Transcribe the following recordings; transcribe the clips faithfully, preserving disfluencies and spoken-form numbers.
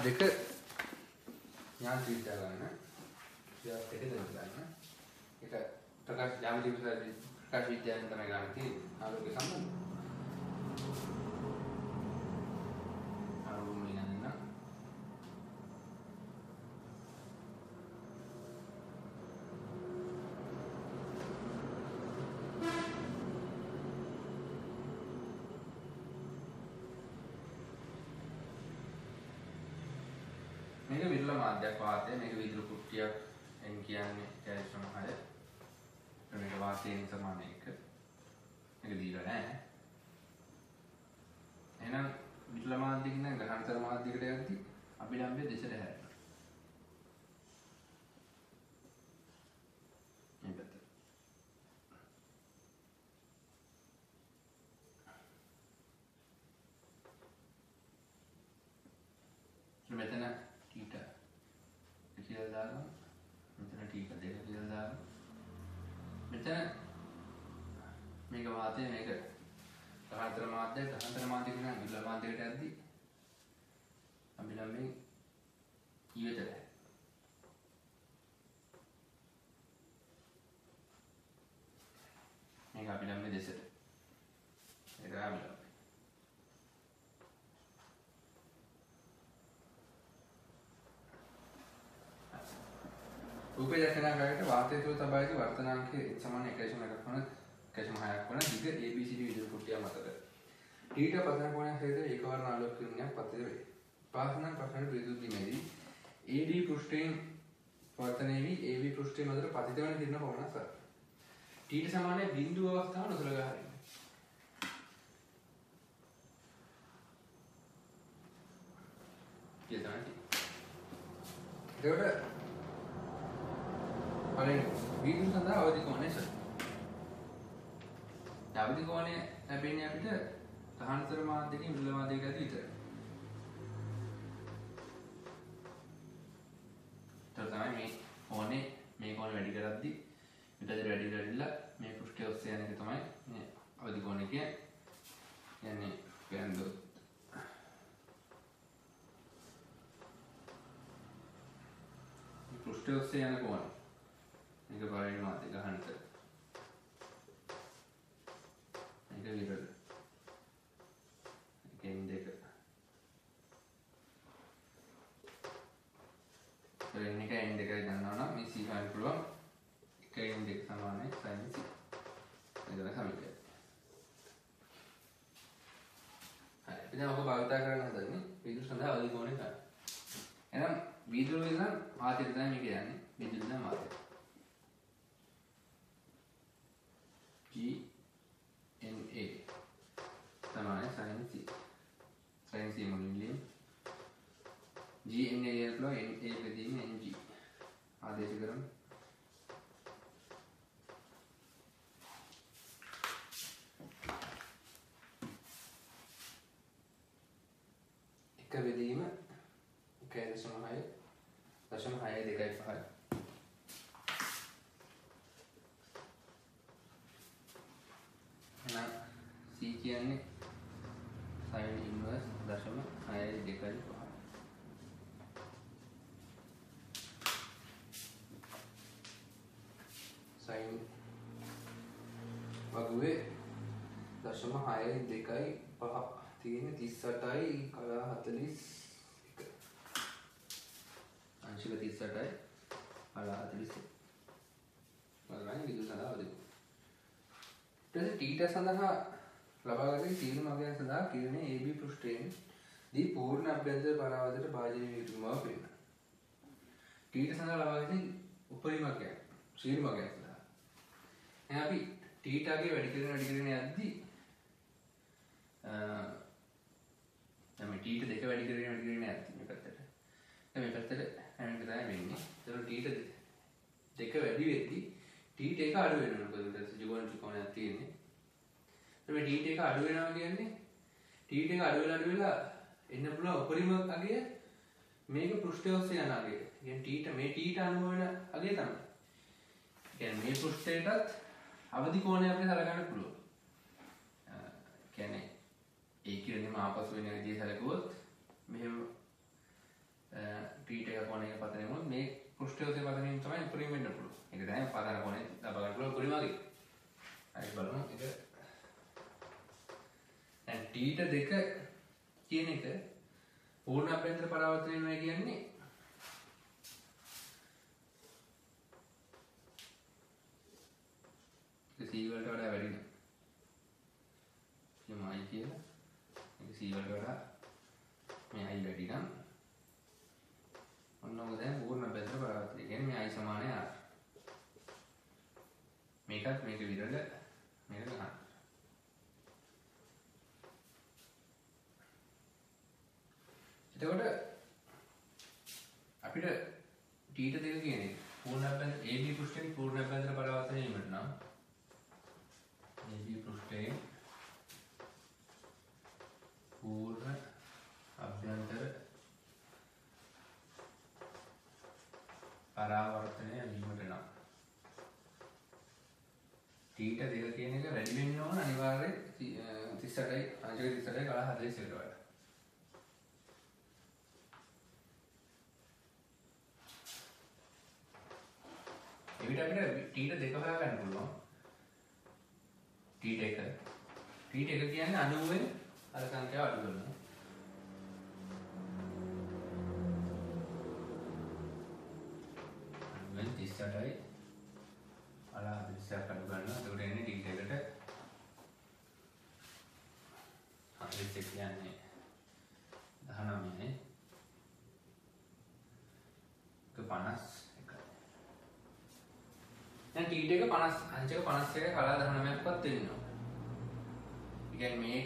දෙක යාන්ත්‍රික ගන්න. යාත් දෙක දෙන්න ගන්න. ඒක ප්‍රකාශ ජ්‍යාමිති ප්‍රකාශ විද්‍යාවෙන් තමයි ගන්න තියෙන්නේ. ආලෝක සම්බන්ධ. ආලෝක මෙන්න මේක විරල මාධ්‍යයක් වාතය මේක විදුලි කුට්ටියක් එන් කියන්නේ කැල්සියම් හය මේක වාතයෙන් සමාන එක මේක දීලා නැහැ එහෙනම් විරල මාධ්‍යකින් නම් ගහනතර මාධ්‍යයකට යද්දි අභිලම්භය දෙසට හැරෙනවා මේ පැත්ත මෙතන ටීට කියලා දානවා මෙතන ටීක දෙක කියලා දානවා මෙතන මේක වාතය මේක ගහනතර මාධ්‍ය ගහනතර මාධ්‍ය කියන විරල මාධ්‍යයට යද්දි අභිලම්භයෙන් ඊවතට මේක අභිලම්භය දෙසට ඒක අභිලම්භය රූපේ දැකනාකට වාතය තුළ තබා ඇති වර්තනාංකයේ h සමාන එක දශම එකක් වන දශම හයක් වන දිග A B C D විදුලි කුට්ටිය මතක ඊට පතන කොණයක් සහිත ඒකවර්ණ ආලෝක කිරණයක් පතිත වේ. පාසනම් ප්‍රශ්න විදුලි දීමේදී A D පෘෂ්ඨයෙන් පවර්තනය V A B පෘෂ්ඨය මතට පතිත වන කිරණ පමණක් සර. ඊට සමානයි බිඳුව අවස්ථාව නොසලකා හරින්න. කියලා තමයි. ඒකට පළවෙනි වීදුරු සඳහා අවදි කෝණය සර. අවදි කෝණය ලැබෙන්නේ අපිට ගහනතර මාධ්‍යකින් විරල මාධ්‍යයක ඇති විතරයි. ඒතර තමයි මේ කෝණේ මේ කෝණය වැඩි කරද්දී මෙතන වැඩි කරලා මේ පෘෂ්ඨය ඔස්සේ යන එක තමයි මේ අවදි කෝණය කියන්නේ. යන්නේ කියන්නේ මේ පෘෂ්ඨය ඔස්සේ යන කෝණය මේක පළවෙනි මාධ්‍ය ගහනතර මේක විරල එකෙන් දෙක එන්න එක එන් දෙකයි ගන්නවා නම් මේ C ගන්න පුළුවන් එක එන් දෙක සමානයි sin C එතන සමීකරණය හරි ඉතින් ඔබ භාවිත කරන්න හදන්නේ විදුලි සඳහා අවදි කෝණය ගන්න එහෙනම් විදුලි නම් වාතය තමයි මේක යන්නේ විදුලි නම් වාතය G N A සමානයි sin C sin C මුලින් ලියමු G N A කියලා N A බෙදීම N G ආදේශ කරමු එක බෙදීම එකයි දශම හය දශම හය දෙකයි පහයි එහෙනම් C කියන්නේ sin inverse දශම හය දෙකයි පහයි sin වගුවේ දශම හය දෙකයි පහ තියෙන තිස් අටයි කලා හතළිස් එක අංශක තිස් අටයි කලා හතළිස් එක බලන්න විදුලි සඳහා අවදි ඊට ටීටා සඳහා ලබාගත තීරණ මගයන් සඳහා කිරණයේ A B පෘෂ්ඨයෙන් දී පූර්ණ අභ්‍යන්තර පරාවර්තනයට භාජනය වී යුතු බව පෙන්වනවා. ටීටා සඳහා ලබාගත උපරිමකයන් ශීර්ෂ මගයන් සඳහා එහෙනම් අපි ටීටාගේ වැඩි කිරණ වැඩි කිරණ යද්දී අ මේ ටීටා දෙක වැඩි කිරණ වැඩි කිරණ යද්දී මේ පැත්තට දැන් මේ පැත්තට හැම එක තමයි වෙන්නේ. ඒතකොට ටීටා දෙක වැඩි වෙද්දී ටීටා එක අඩු වෙනවා. මොකද මෙතන ත්‍රිකෝණ ත්‍රිකෝණයක් තියෙන්නේ. එතකොට මේ ටීටා එක අඩු වෙනවා කියන්නේ ටීටා එක අඩු වෙලා අඩු වෙලා එන්න පුළුවන් උපරිම අගය මේක පෘෂ්ඨය ඔස්සේ යන අගය. කියන්නේ ටීටා මේ ටීටා අනුව වෙන අගය තමයි. කියන්නේ මේ පෘෂ්ඨයටත් අවදි කෝණය අපිට සලකන්න පුළුවන්. කියන්නේ ඒ කියන්නේ ආපසු වෙන විදිහ සැලකුවොත් මෙහෙම ටීට් එක කොනේ පතන වුණොත් මේ පෘෂ්ඨය ඔස්සේ පතන වීම තමයි උපරිම වෙන්න පුළුවන්. ඒක තමයි පතන කොනේ ලබා ගන්න පුළුවන් උපරිම වගේ. හරි බලමු ඒක. දැන් ටීට දෙක කියන එක පූර්ණ අභ්‍යන්තර පරාවර්තනය වෙනවා කියන්නේ C වලට වඩා වැඩි නම්. කියමයි කියලා. මේක C වලට වඩා මේ I වැඩි නම් ඔන්න ඔක දැන් පූර්ණ අභ්‍යන්තර පරාවර්තනය කියන්නේ මේ I සමානයි R. මේකත් මේක විරල මේක ගන්න. එතකොට අපිට ටීට දෙක කියන්නේ පූර්ණ අභ්‍යන්තර A B පෘෂ්ඨයෙන් පූර්ණ අභ්‍යන්තර පරාවර්තනය වීමට නම් A B පෘෂ්ඨයෙන් පූර්ණ අභ්‍යන්තර පරාවර්තනය වීමට නම් ටීට දෙක කියන එක වැඩි වෙන්න ඕන අනිවාර්යයෙන් තිස් අටයි අංශක තිස් අටයි කලා හතළිස් එකට වඩා. එවිට අපිට ටීට දෙක හොයාගන්න පුළුවන්. ටීට එක ටීට එක කියන්නේ අනූවෙන් අර සංඛ්‍යාව අඩු කරනවා. අනූවෙන් තිස් අටයි අලා හතළිස් අඩු කරනවා. ඒකට එන්නේ ටීට එකට හතළිස් කියන්නේ දහනවයයි. ඒක පනස් දැන් ටීට එක පනස් අංශක පනස් එක කලා දහනවයක්වත් වෙනවා. ඒ කියන්නේ මේක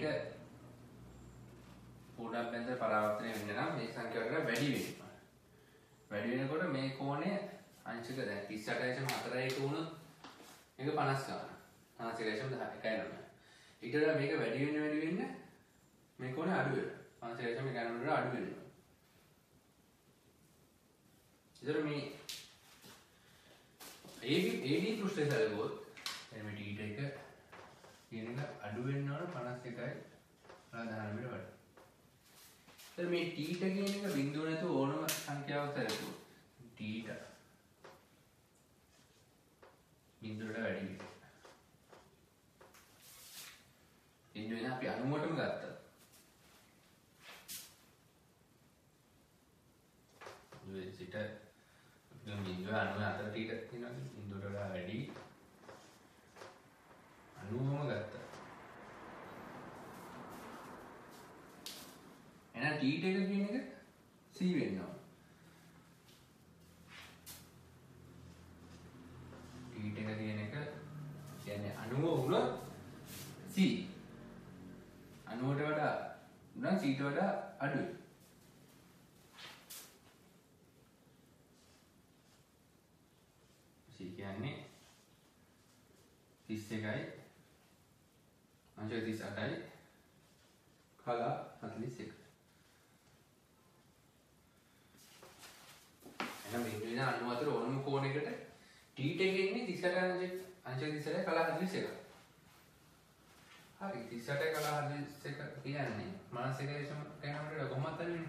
පූර්ණ අභ්‍යන්තර පරාවර්තනය වෙන්න නම් මේ සංඛ්‍යාවට වැඩි වෙනවා. වැඩි වෙනකොට මේ කෝණය අංශක දැන් තිස් අට දශම හතර එක වුණොත් මේක පනස් ගන්න. පනස් එක දශම එකයි නවය. ඊට වඩා මේක වැඩි වෙන්න වැඩි වෙන්න මේ කෝණය අඩු වෙනවා. පනස් එක දශම එකයි නවයට අඩු වෙනවා. ඒතර මේ A B පෘෂ්ඨය සැලකුවොත් එමෙ ටීට එක කියන එක අඩු වෙන්න ඕන පනස් එකයි කලා දහනවයට වඩා. එතකොට මේ ටීට කියන එක බිඳුව නැතුව ඕනම සංඛ්‍යාවක් සැලකුවොත් ටීට බිඳුවට වැඩි වෙනවා. බිඳුව වෙන අපි අනුමතම ගත්තා. මේ සිට බිඳුව අනුව අතර ටීට තියෙනවා බිඳුවට වඩා වැඩි අනුවම ගත්තා. එහෙනම් ටීට එක කියන එක C වෙන්න ඕන. ටීට එක කියන එක කියන්නේ අනුව වුණොත් C අනුවට වඩා උනම් C ට වඩා අඩුයි. කියන්නේ තිස් එකයි අංශක තිස් අටයි කලා හතළිස් එක. එහෙනම් මේ වෙන අනු අතර ඕනම කෝණයකට ටීට එකේ ඉන්නේ තිස් අට අංශක අංශක තිස් අටයි කලා හතළිස් එක. හරි තිස් අටයි කලා හතළිස් එක කියන්නේ මානස එක දශම එකයි නවයට කොහොමද වෙන්නේ?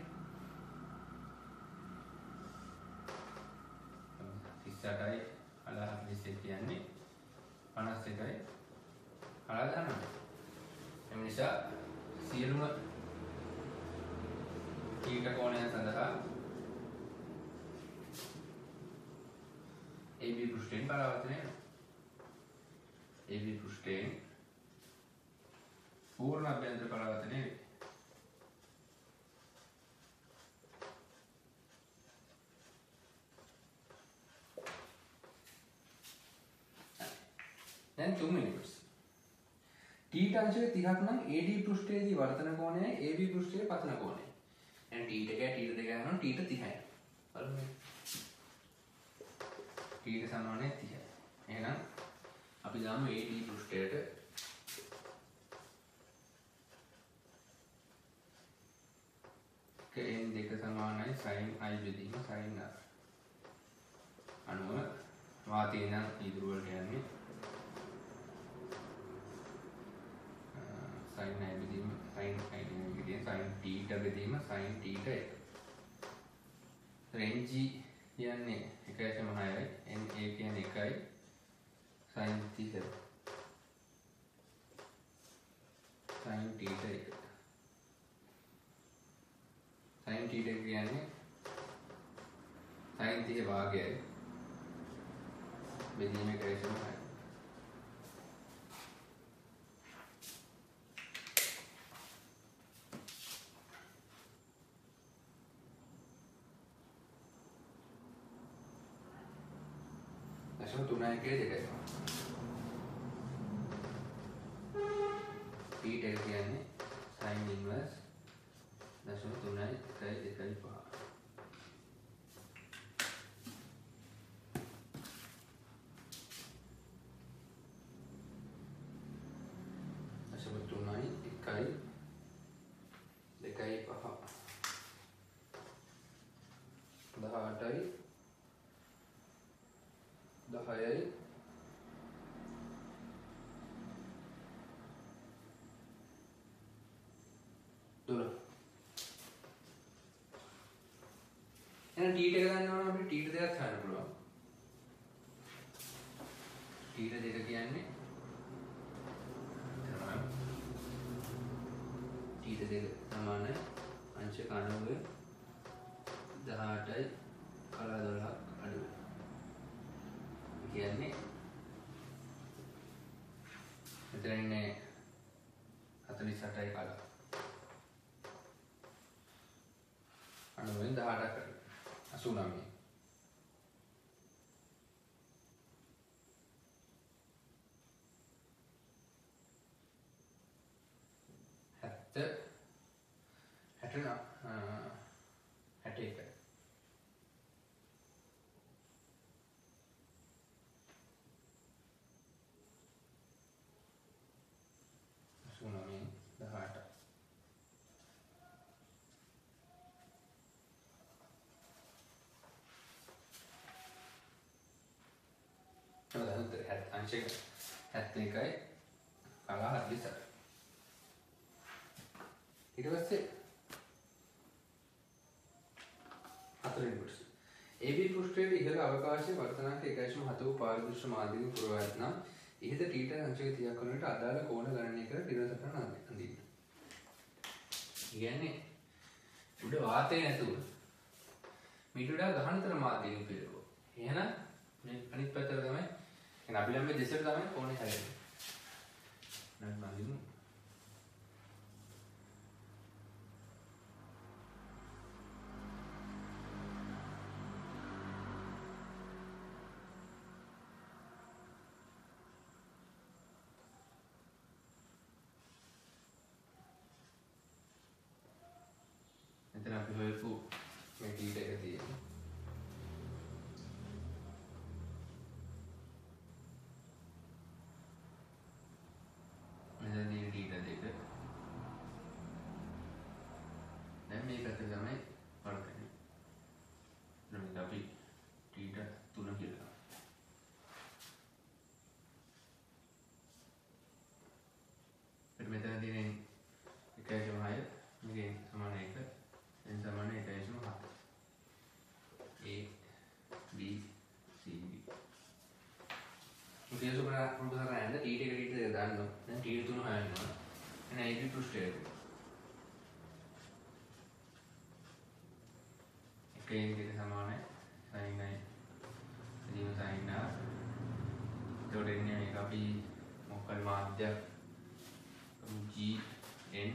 තිස් අටයි කලා හතළිස් එක කියන්නේ පනස් එකයි කලා දහනවය. එම නිසා සියලුම ටීට කෝණයන් සඳහා A B පෘෂ්ඨයෙන් පරාවර්තනය වෙනවා. A B පෘෂ්ඨයෙන් පූර්ණ අභ්‍යන්තර පරාවර්තනය වෙනවා. දැන් තුන්වෙනි කොටස. ටීට අංශක තිහක් නම් A D පෘෂ්ඨයේදී වර්තන කෝණයයි A B පෘෂ්ඨයේ පතන කෝණයයි. දැන් ටීට එකයි ටීට දෙකයි ගන්නවා ටීට තිහයි. බලමු. ටීට සමානයි තිහයි. එහෙනම් අපි දාමු A D පෘෂ්ඨයට n දෙක සමානයි sin I බෙදීම sin R. අනුව වාතය නම් ඉදිරි වලට යන්නේ sin I බෙදීම sin I බෙදීම sin θ බෙදීම sin θ එක. ng කියන්නේ එකයි සම හයයි na කියන්නේ එකයි sin theta sin theta එක sin theta කියන්නේ sin theta භාගයයි බෙදීම එකයි සම හයයි තුනයි එකයි දෙකයි theta එක කියන්නේ sin inverse දශම තුනයි එකයි දෙකයි පහ දශම තුනයි එකයි දෙකයි පහ දහඅටයි දහයයි දොළහ එහෙනම් t එක ගන්නවා නම් අපිට t දෙකක් හොයන්න පුළුවන් t දෙක කියන්නේ t දෙක සමාන අංශක අනූව දහඅටයි කලා දොළහක් අඩු කියන්නේ මෙතන ඉන්නේ හතළිස් අටයි කලා අනුවෙන් දහඅටක් කරලා අසූ නවයයි හැත්තෑ හැටනව හැට එකයි අංශක හැත්තෑ එකයි කලා හතළිස් අටයි ඊට පස්සේ හතරවෙනි කොටස A B පෘෂ්ඨයේ ඉහළ අවකාශයේ වර්තනාංක එකයි දශම හත වූ පාරදෘශ්‍ය මාධ්‍යමික පුරවා ඇතනම් ඉහත θ අංශක තිහක් වන විට අදාළ කෝණ ගණනය කර දිනසටහන අඳින්න. කියන්නේ උඩ වාතය නැතුව මීට වඩා ගහනතර මාධ්‍යමික පිළිවෙල. එහෙනම් මේ අනිත් පැත්තට තමයි එහෙනම් අභිලම්බ දෙසට තමයි කෝණය හැදෙන්නේ. නම් අඳිමු. එතන අපි හොයපු මේ θ එක තියෙනවා. මෙතන තියෙන θ දෙක. දැන් මේ පැත්තේ තමයි වර්ග කරන්නේ. දැන් අපි θ තුන කියලා. ඊට මෙතන තියෙන එකයි සම හය මේකේ සමාන එක n සමාන එකයි සම හත. A B C D. මුලින්ම සුබරා මුලින්ම කරන්නේ θ එක θ දෙක දාන්න. දැන් θ තුන හොයනවා. එන A B පෘෂ්ඨය. එකයි දෙක සමානයි sin i දීම sin r. ඒතකොට එන්නේ මේක අපි මොකක්ද මාධ්‍ය G N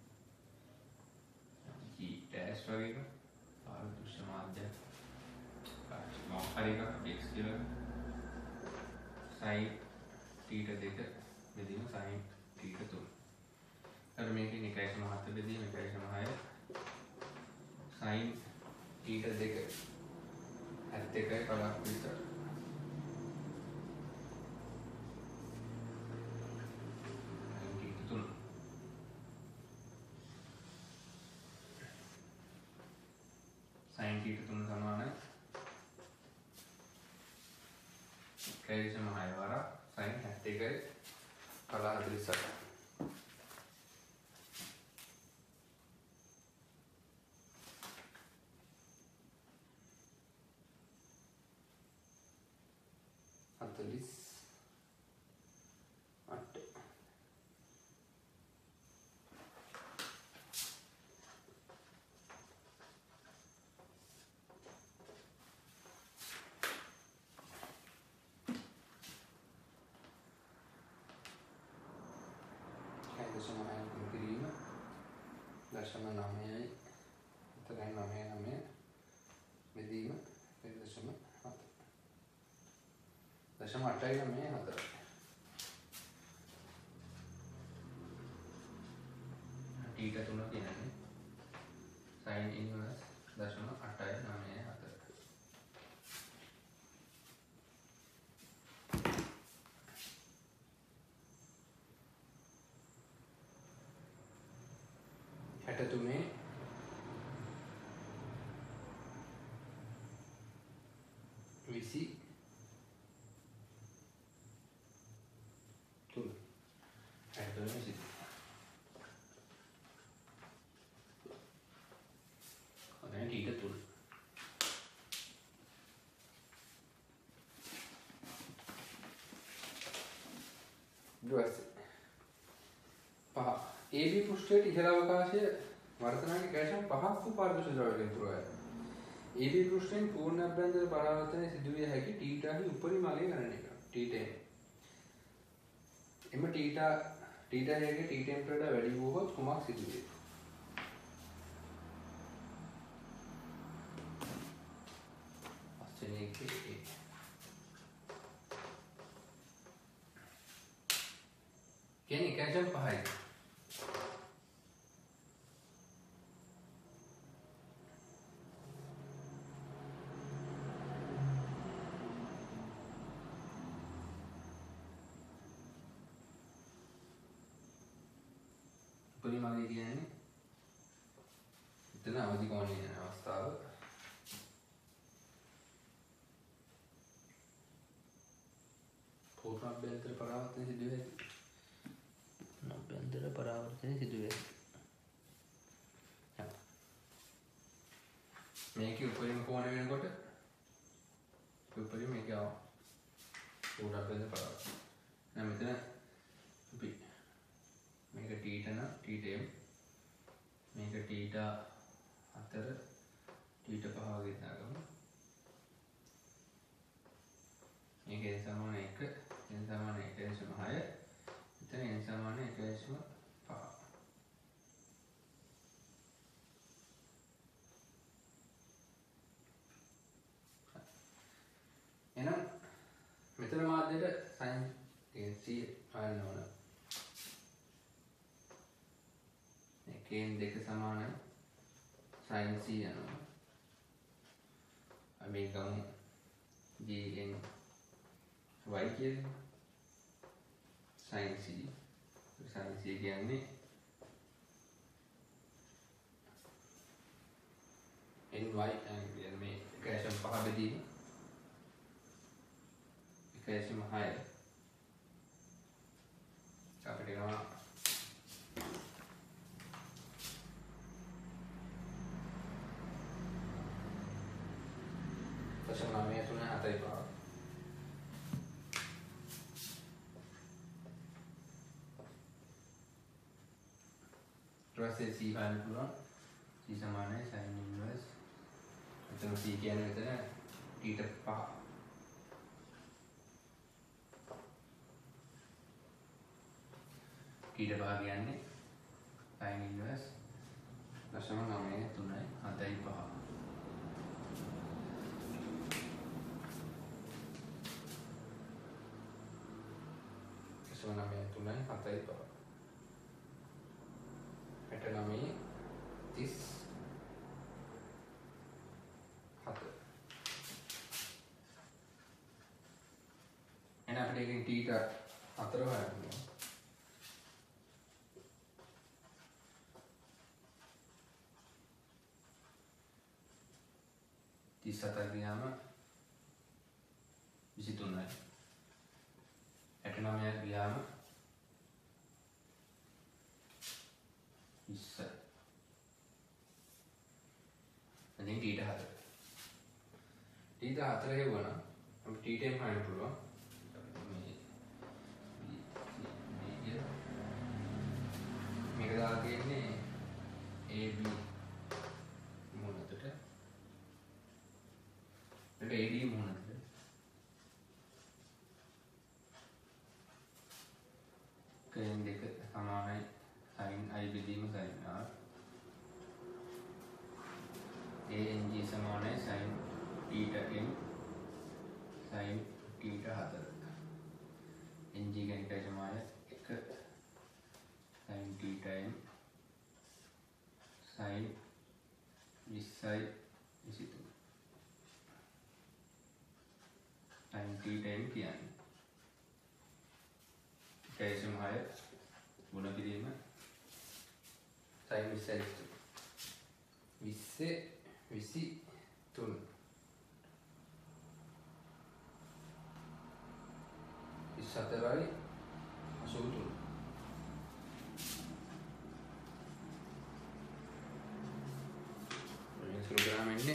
G dash වගේ එක පාරදෘශ්‍ය මාධ්‍ය මොකක් හරි එකක් x කියලා sin θ දෙක බෙදීම sin θ තුන. අර මේකෙන් එකයි සම හත බෙදීම එකයි සම හය sin θ දෙක හැත්තෑ එකයි කලක් විතර. sin θ තුන සමාන එකයි දශම හය වරක් sin හැත්තෑ එකයි කලා හතළිස් අටයි. දශම හයෙන් ගුණ කිරීම දශම නවයයි හතරයි නවය නවය බෙදීම දශම හත දශම අටයි නවය හතරයි ඊට තුන කියන්නේ sin inverse දශම අටයි නවය හතර හැට තුනේ විසි තුන හැට තුනේ විසි ඊට තුන ඊට පහ A B පෘෂ්ඨයට ඉහළ අවකාශය වර්තනාගේ කැෂම් පහක් වූ පාරදර්ශක ද්‍රව්‍යයෙන් පුරවයි. A B පෘෂ්ඨයෙන් පූර්ණ අභ්‍යන්තර පරාවර්තනය සිදුවිය හැකි θ හි උපරිම අගය ගණනය කරනවා. θ එම θ θ හේගේ θ ටෙම්පරේට වැඩි වුවහොත් කුමක් සිදු වේ? ऑप्शन ए के ए කියන්නේ කැෂම් පහයි. උපරිමයි කියන්නේ එතන අවදි කෝණය යන අවස්ථාව පූර්ණ අභ්‍යන්තර පරාවර්තනය සිදු වේ. අභ්‍යන්තර පරාවර්තනය සිදු වේ. මේකේ උපරිම කෝණ වෙනකොට උපරිම මේක ආව පූර්ණ අභ්‍යන්තර පරාවර්තනය. දැන් මෙතන අපි මේක θ න θ m මේක θ හතර θ පහ වගේ දාගමු. මේක n සමාන එක n සමාන එක දශම හය එතන n සමාන එක දශම පහ එහෙනම් මෙතන මාධ්‍යයට sin c හොයන්න ඕන. එකෙන් දෙක සමානයි sin c යනවා. අපි ගමු gn y කියන්නේ sin c sin c කියන්නේ ny කියන්නේ මේ එකදශම පහ බෙදීම එකදශම හය අපිට ගම දශම නවය තුන හතයි පහ ඊට c හොයන්න පුළුවන්. c සමානයි sin inverse එතන c කියන්නේ මෙතන θ පහ θ පහ කියන්නේ sin inverse දශම නවය තුනයි හතයි පහ දශම නවය තුනයි හතයි පහ හැට නවය තිස් හත එන අපිට එකෙන් θ හතර හොයන්න ඕන. තිස් හතර ගියාම විසි තුනයි. හැට නවයක් ගියාම විස්සයි. එතෙන් θ හතර. θ හතර හෙවුවනම් අපිට θ ටෙම් හොයන්න පුළුවන්. මේක දාලා තියෙන්නේ A B මුහුණතට මේක A D මුහුණතට කයෙන් දෙක සමානයි sin theta හතර. ng කියන්නේ සමාය එක sin theta m sin විස්සයි විසිතුන. sin theta m කියන්නේ එකයි සමාය ගුණ කිරීම sin විස්සයි විසිතුන. විස්සේ විසිතුන සතරයි අසූ තුන. මේ සුළු ග්‍රාම එන්නේ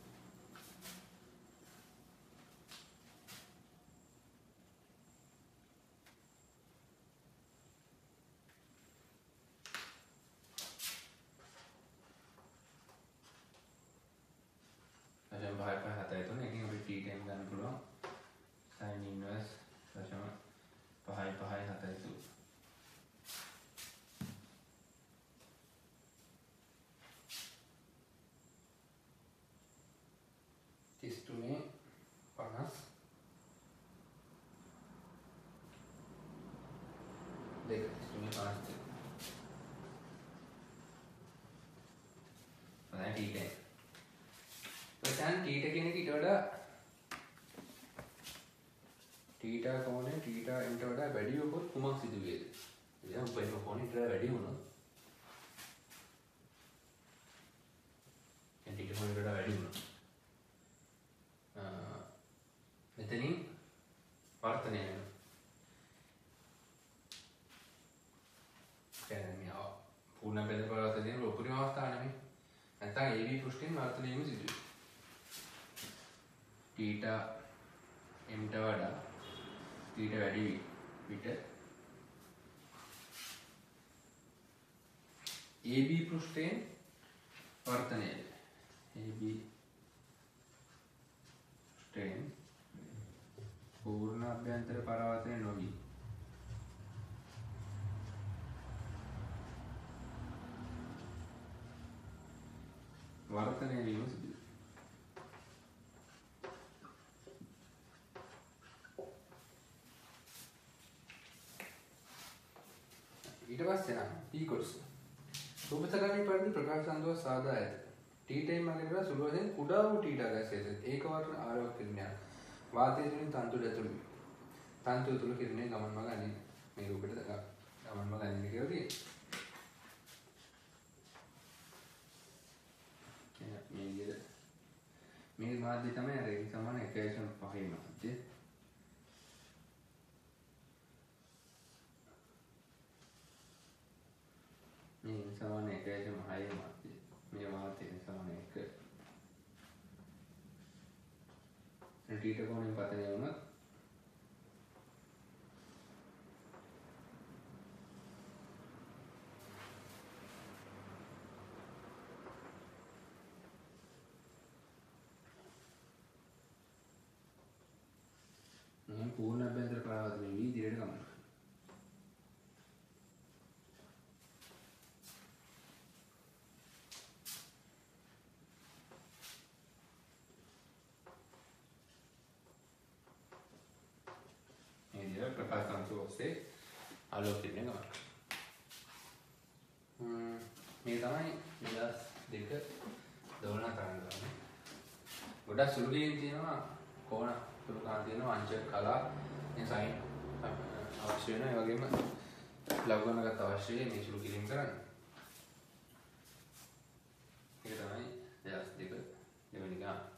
දශම පහයි පහ හතයි තුන. එකකින් අපිට t time ගන්න පුළුවන් sin inverse දශම පහයි පහයි හතයි තුන. තිස් තුනේ පනස් දෙක. තිස් තුනේ පනස් දෙක. බලන්න t time. දැන් t කියන එක ඊට වඩා theta කෝණය theta m ට වඩා වැඩි වුණොත් කුමක් සිදු වේද? එයා උපරිම කෝණයට වඩා වැඩි වුණොත් theta කෝණයට වඩා වැඩි වුණොත් ආ මෙතනින් වර්තනය වෙනවා. කියන්නේ ආ පූර්ණ බෙද පරාතයෙන් උපරිම අවස්ථාව නෙමෙයි. නැත්නම් A B පෘෂ්ඨයෙන් වර්තනය වීම සිදු වෙනවා. theta m ට වඩා theta වැඩි විට A B පෘෂ්ඨයෙන් වර්තනය වෙනවා. A B පෘෂ්ඨයෙන් පූර්ණ අභ්‍යන්තර පරාවර්තනය නොවි වර්තනය වීම සිදු වෙනවා. ඊට පස්සේ නම් p කොටස රූපතරංගයේ පරිදි ප්‍රකාශ සම්දුව සාදා ඇත. t time මගේලා සුළු වශයෙන් කුඩා වූ theta ගැසෙද ඒක වර්ණ ආලෝක කිරණයක් වාතය තුලින් තන්තු ඇතුළු වේ. තන්තු තුල කිරණේ ගමන් මඟ අනිත් මේ රූපෙට ගමන් මඟ අනිත් කියලා තියෙනවා. මේ විදිහට මේ මාධ්‍ය තමයි අර ඒ සමාන එකයි දශම පහේ මාධ්‍ය. මේ සමාන එකයි දශම හයේ මාධ්‍ය. මේ මාධ්‍ය සමාන එක. theta කෝණයෙන් පතනය වුණොත් මේ පූර්ණ අභ්‍යන්තර පරාවර්තනයේ වී ඉදිරියට ගමන් කරනවා. प्रकाश तंतु से आलोक किरणें गमन करනවා. මේ තමයි නිදහස් දෙක දෝලන තරංග ගන්න. ගොඩක් සුළු ගේම් තියෙනවා කෝණ සුළු කාන් තියෙනවා අංශ කලා මේ සයින් අවශ්‍ය වෙනවා. ඒ වගේම ලඝුගණකත් අවශ්‍යයි මේ සුළු කිරීම කරන්න. ඒක තමයි නිදහස් දෙක දෙවෙනි ගාන.